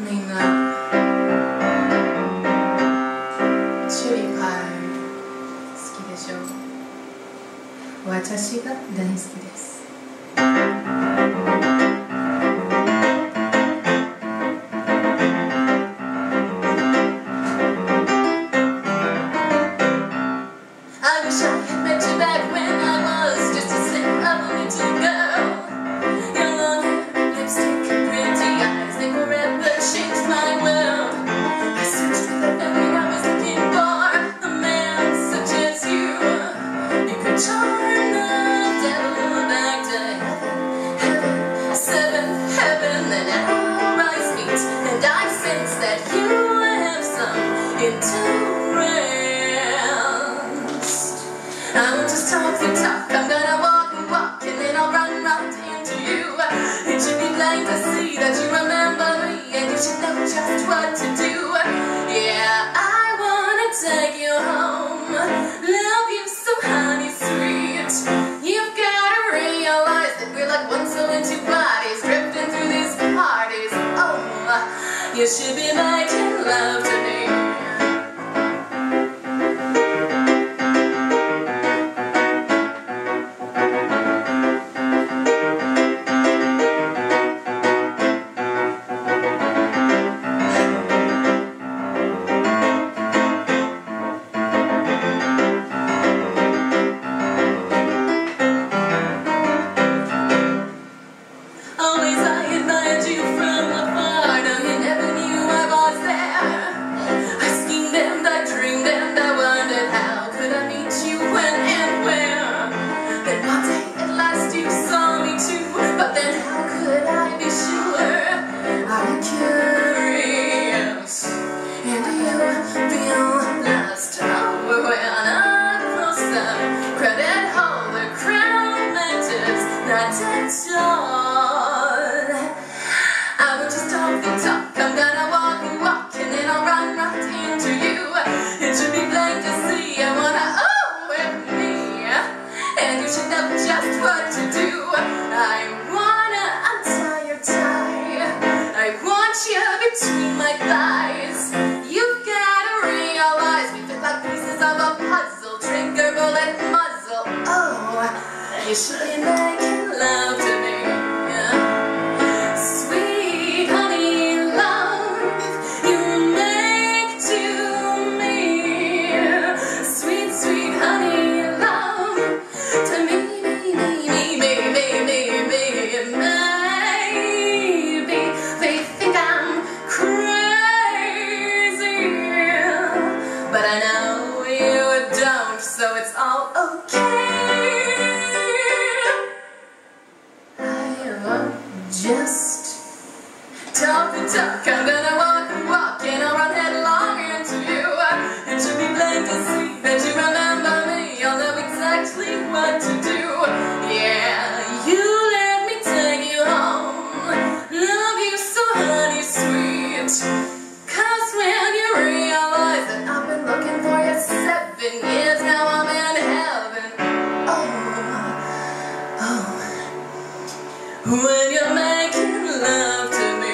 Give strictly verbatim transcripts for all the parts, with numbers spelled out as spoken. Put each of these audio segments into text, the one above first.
みんなチューリップパイ好きでしょう。私が大好きです。I wish I had met you back when I was just a simple little girl. Your long hair, lipstick, pretty eyes, they forever changed my world. I searched for the very I was looking for, a man such as you. You could charm the devil back to heaven, heaven, seventh heaven, and our eyes meet, and I sense that you have some endurance. I won't just talk the talk, I'm gonna walk and walk, and then I'll run right into you. It should be plain to see that you remember me, and you should know just what to do. Yeah, I wanna take you home, love you so honey sweet. You've gotta realize that we're like one soul in two bodies, drifting through these parties. Oh, you should be making love to me. Always I admired you from afar, though you never knew I was there. I schemed and I dreamed and I wondered how could I meet you when and where. Then one day at last you saw me too, but then how could I be sure? I'm curious, and do you feel lost? Oh, when I'm closer, credit all the crown matters not at all. I'm gonna walk and walk, and then I'll run right into you. It should be plain to see I wanna oh with me, and you should know just what to do. I wanna untie your tie, I want you between my thighs. You've gotta realize we fit like pieces of a puzzle, trigger bullet muzzle. Oh, you should be making love to me. But I know you don't, so it's all okay. I won't just talk the talk, I'm gonna walk and walk, and I'll run headlong into you. It should be plain to see that you remember me, I'll know exactly what to do. Yeah, you let me take you home, love you so honey sweet. Cause when you realize that I've been looking for you seven years, now I'm in heaven. Oh, oh, when you're making love to me,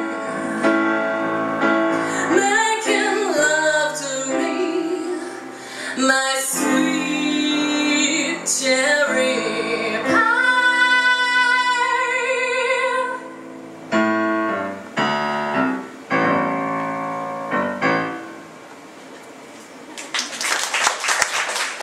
making love to me, my sweet cherry.